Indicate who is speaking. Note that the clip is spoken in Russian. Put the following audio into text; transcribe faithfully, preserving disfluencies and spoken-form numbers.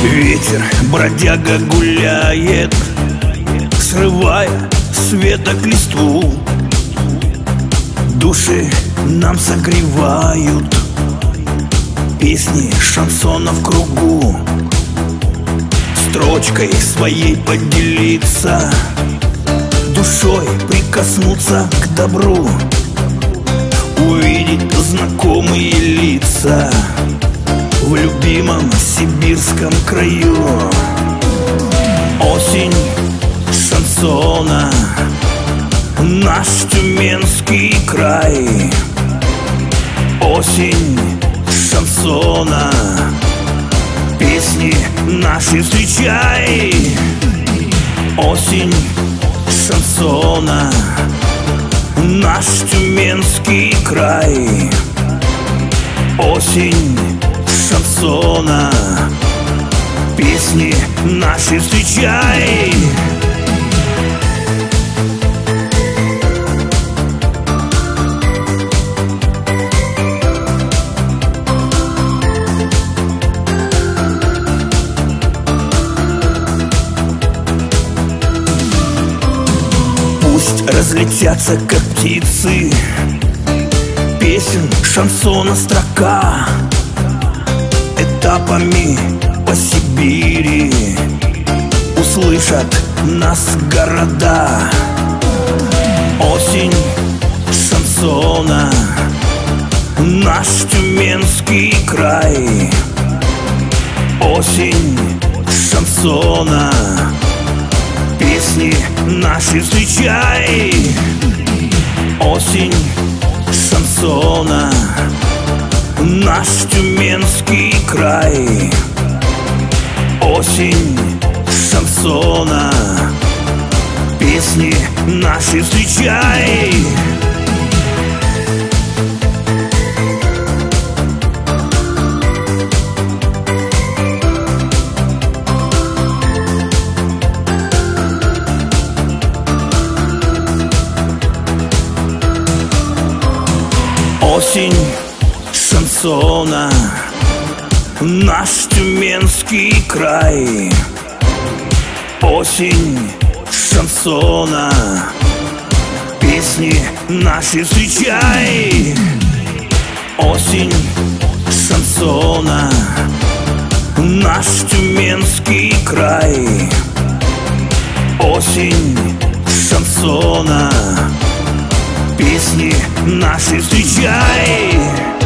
Speaker 1: Ветер, бродяга, гуляет, срывая с веток листву. Души нам согревают песни шансона в кругу. Строчкой своей поделиться, душой прикоснуться к добру, увидеть знакомые лица в любимом сибирском краю. Осень шансона, наш тюменский край. Осень шансона, песни наши встречай. Осень шансона, наш тюменский край. Осень шансона, песни наши встречай. Пусть разлетятся, как птицы, песен шансона строка. Этапами по Сибири услышат нас города. Осень шансона, наш тюменский край. Осень шансона, песни наши встречай. Осень шансона, наш тюменский край. Осень шансона, песни наши встречай. Осень шансона, наш тюменский край. Осень шансона, песни наши встречай. Осень шансона, наш тюменский край. Осень шансона, песни наши встречай.